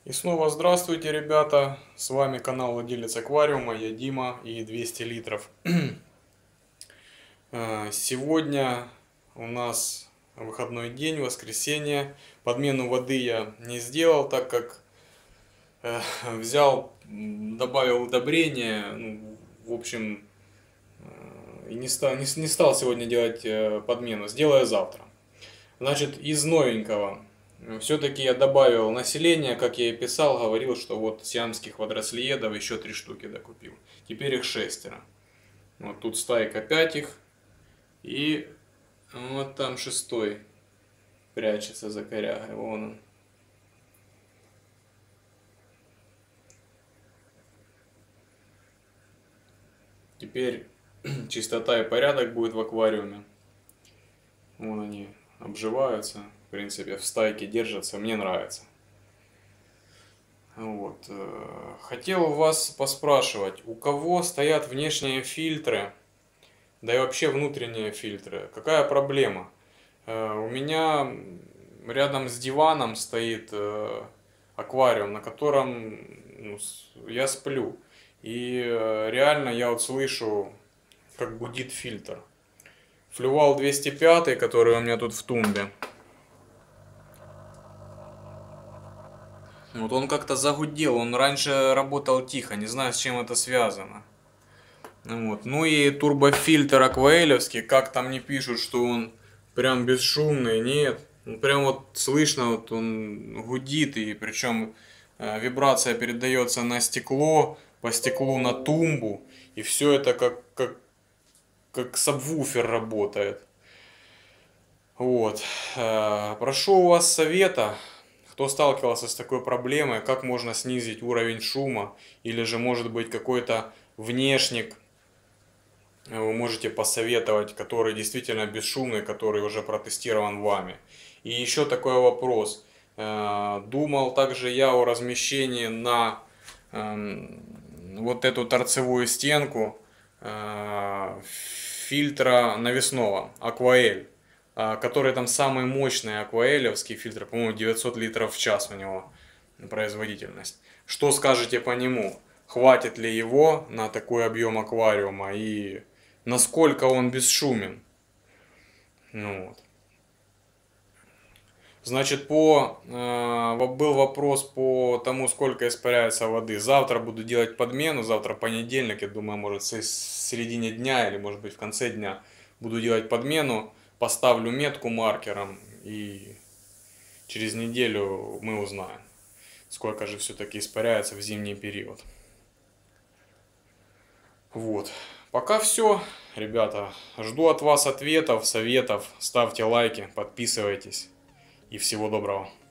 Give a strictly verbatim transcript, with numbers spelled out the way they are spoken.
И снова здравствуйте, ребята! С вами канал Владелец Аквариума, я Дима и двести литров. Сегодня у нас выходной день, воскресенье. Подмену воды я не сделал, так как взял, добавил удобрения, ну, в общем, и не стал, не, не стал сегодня делать подмену, сделаю завтра. Значит, из новенького. Все-таки я добавил население, как я и писал, говорил, что вот сиамских водорослиедов еще три штуки докупил. Теперь их шестеро. Вот тут стайка пять их. И вот там шестой прячется за корягой. Вон он. Теперь чистота и порядок будет в аквариуме. Вон они обживаются. В принципе, в стайке держатся. Мне нравится. Вот. Хотел у вас поспрашивать, у кого стоят внешние фильтры, да и вообще внутренние фильтры, какая проблема? У меня рядом с диваном стоит аквариум, на котором, ну, я сплю. И реально я вот слышу, как гудит фильтр. Флювал двести пять, который у меня тут в тумбе. Вот он как-то загудел, он раньше работал тихо, не знаю, с чем это связано. Вот. Ну и турбофильтр акваэлевский, как там не пишут, что он прям бесшумный, нет. Ну, прям вот слышно, вот он гудит, и причем э, вибрация передается на стекло, по стеклу на тумбу, и все это как, как, как сабвуфер работает. Вот. Э, прошу у вас совета. Кто сталкивался с такой проблемой, как можно снизить уровень шума, или же может быть какой-то внешник, вы можете посоветовать, который действительно бесшумный, который уже протестирован вами. И еще такой вопрос. Думал также я о размещении на вот эту торцевую стенку фильтра навесного Aquael, который там самый мощный акваэлевский фильтр, по-моему, девятьсот литров в час у него производительность. Что скажете по нему? Хватит ли его на такой объем аквариума и насколько он бесшумен? Ну вот. Значит, по, э, был вопрос по тому, сколько испаряется воды. Завтра буду делать подмену, завтра понедельник, я думаю, может в середине дня или может быть в конце дня буду делать подмену. Поставлю метку маркером, и через неделю мы узнаем, сколько же все-таки испаряется в зимний период. Вот. Пока все, ребята. Жду от вас ответов, советов. Ставьте лайки, подписывайтесь. И всего доброго.